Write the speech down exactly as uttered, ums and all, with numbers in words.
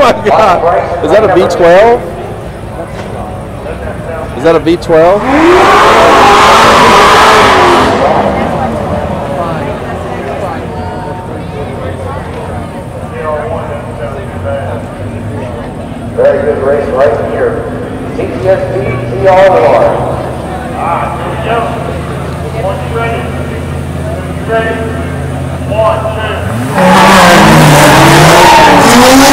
my God. Is that a V twelve? Is that a V twelve? Very good race right here. T T S P T R one. Ah, here we go. Once you're ready. You're ready. One, two.